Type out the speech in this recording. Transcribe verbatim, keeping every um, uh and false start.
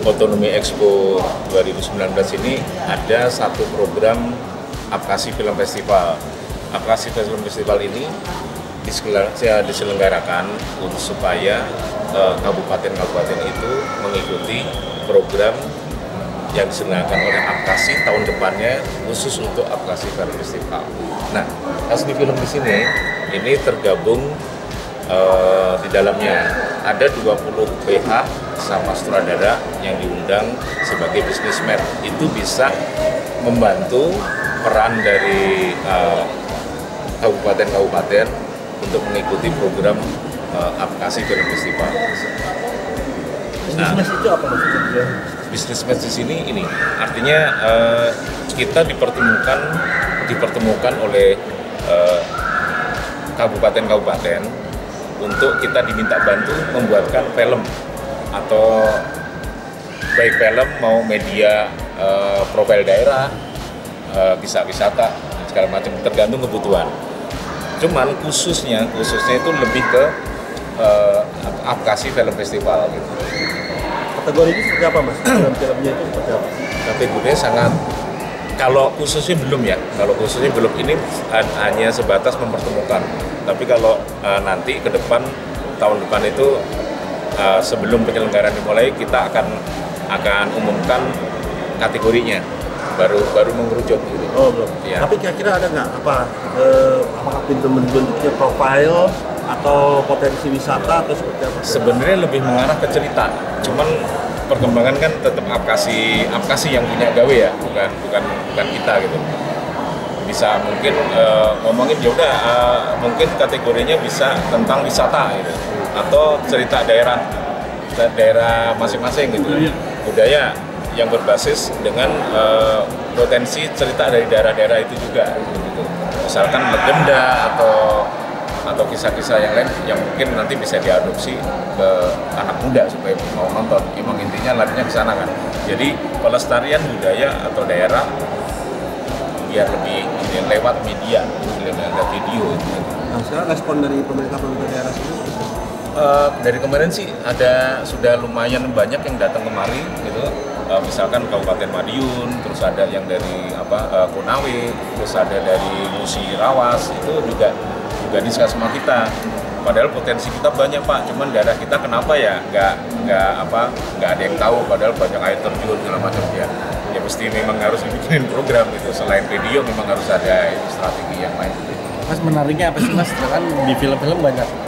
Otonomi Expo dua ribu sembilan belas ini ada satu program Apkasi Film Festival. Apkasi Film Festival ini diselenggarakan untuk supaya eh, kabupaten-kabupaten itu mengikuti program yang diselenggarakan oleh Apkasi tahun depannya khusus untuk Apkasi Film Festival. Nah, Kasbi Film di sini ini tergabung uh, di dalamnya ada dua puluh B H sama sutradara yang diundang sebagai businessman. Itu bisa membantu peran dari uh, kabupaten-kabupaten untuk mengikuti program uh, Apkasi Film Festival. Nah, bisnis itu apa maksudnya? Bisnis di sini ini artinya uh, kita dipertemukan dipertemukan oleh uh, kabupaten-kabupaten untuk kita diminta bantu membuatkan film atau baik film mau media uh, profil daerah, uh, kisah wisata segala macam tergantung kebutuhan. Cuman khususnya khususnya itu lebih ke uh, Apkasi Film Festival gitu. Kategori ini seperti apa mas? Film-filmnya itu seperti apa? Kategorinya sangat, kalau khususnya belum ya, kalau khususnya belum ini hanya sebatas mempertemukan. Tapi kalau uh, nanti ke depan, tahun depan itu uh, sebelum penyelenggaraan dimulai kita akan akan umumkan kategorinya, baru baru mengerucut gitu. Oh belum. Ya. Tapi kira-kira ada nggak apa? Eh, apakah pintu bentuknya profil atau potensi wisata atau seperti apa? Sebenarnya lebih mengarah ke cerita, cuman perkembangan kan tetap Apkasi Apkasi yang punya gawe ya, bukan bukan bukan kita gitu. Bisa mungkin uh, ngomongin ya udah uh, mungkin kategorinya bisa tentang wisata gitu, atau cerita daerah daerah masing-masing gitu, budaya yang berbasis dengan uh, potensi cerita dari daerah-daerah itu juga gitu. Misalkan legenda atau atau kisah-kisah yang lain yang mungkin nanti bisa diadopsi ke anak muda supaya mau nonton. Emang intinya larinya ke sana kan. Jadi pelestarian budaya atau daerah biar lebih lewat media, lewat video. Nah, sekarang respon dari pemerintah-pemerintah daerah sendiri? Uh, dari kemarin sih ada sudah lumayan banyak yang datang kemari gitu. Uh, misalkan Kabupaten Madiun, terus ada yang dari apa uh, Konawe, terus ada dari Musirawas, itu juga juga diskus sama kita. Padahal potensi kita banyak Pak, cuman daerah kita kenapa ya nggak nggak apa nggak ada yang tahu, padahal banyak air terjun segala macam ya. Ya mesti memang harus dibikin program gitu. Selain video memang harus ada strategi yang lain. Mas, menariknya apa sih mas? Kan di film-film banyak